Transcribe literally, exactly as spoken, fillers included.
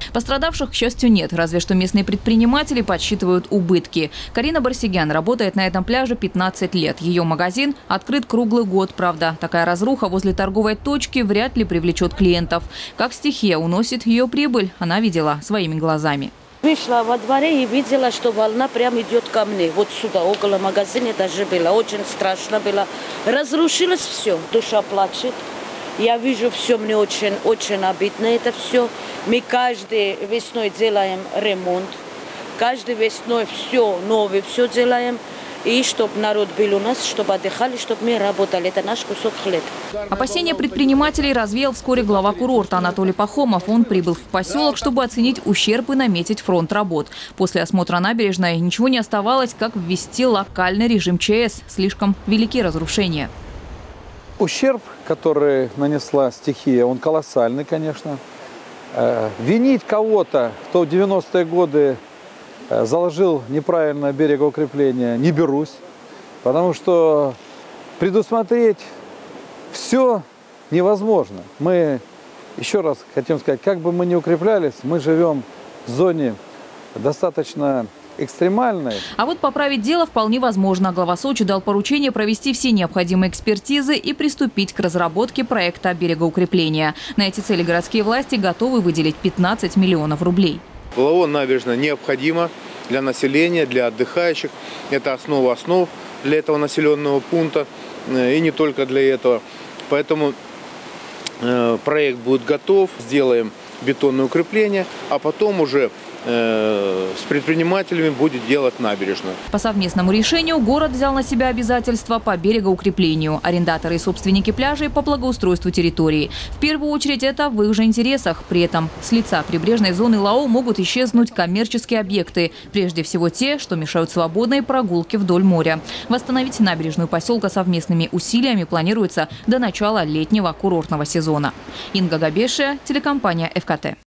Пострадавших, к счастью, нет, разве что местные предприниматели подсчитывают убытки. Карина Барсигян работает на этом пляже пятнадцать лет. Ее магазин открыт круглый год, правда. Такая разруха возле торговой точки вряд ли привлечет клиентов. Как стихия уносит ее прибыль, она видела своими глазами. Вышла во дворе и видела, что волна прям идет ко мне. Вот сюда, около магазина даже было. Очень страшно было. Разрушилось все. Душа плачет. Я вижу все, мне очень, очень обидно это все. Мы каждой весной делаем ремонт. Каждой весной все новое, все делаем. И чтобы народ был у нас, чтобы отдыхали, чтобы мы работали. Это наш кусок хлеба. Опасения предпринимателей развеял вскоре глава курорта Анатолий Пахомов. Он прибыл в поселок, чтобы оценить ущерб и наметить фронт работ. После осмотра набережной ничего не оставалось, как ввести локальный режим ЧС. Слишком велики разрушения. Ущерб, который нанесла стихия, он колоссальный, конечно. Винить кого-то, кто в девяностые годы заложил неправильно берегоукрепление, не берусь, потому что предусмотреть все невозможно. Мы, еще раз хотим сказать, как бы мы ни укреплялись, мы живем в зоне достаточно экстремальной. А вот поправить дело вполне возможно. Глава Сочи дал поручение провести все необходимые экспертизы и приступить к разработке проекта берегоукрепления. На эти цели городские власти готовы выделить пятнадцать миллионов рублей. Половодная набережная необходима для населения, для отдыхающих. Это основа основ для этого населенного пункта и не только для этого. Поэтому э, проект будет готов, сделаем бетонное укрепление, а потом уже э, с предпринимателями будет делать набережную. По совместному решению город взял на себя обязательства по берегоукреплению. Арендаторы и собственники пляжей по благоустройству территории. В первую очередь это в их же интересах. При этом с лица прибрежной зоны ЛАО могут исчезнуть коммерческие объекты. Прежде всего те, что мешают свободной прогулке вдоль моря. Восстановить набережную поселка совместными усилиями планируется до начала летнего курортного сезона. Инга Габешия, телекомпания ФКТ.